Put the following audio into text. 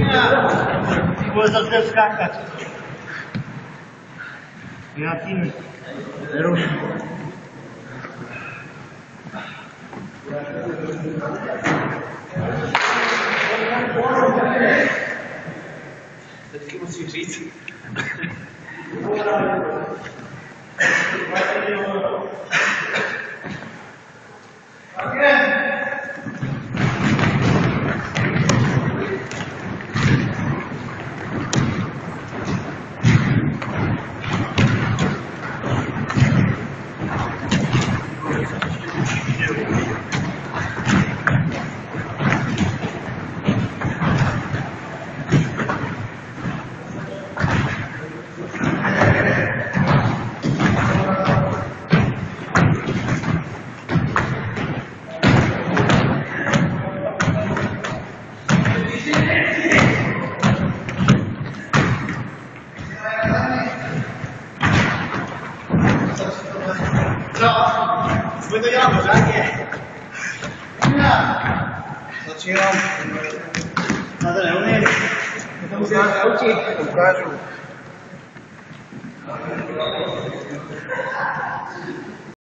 Bude zase skákat. Já tím neruším. Teďky musím říct. Jsme to dělat pořádně. Začínám. Na to neumím. To musím naučit. Ukážu.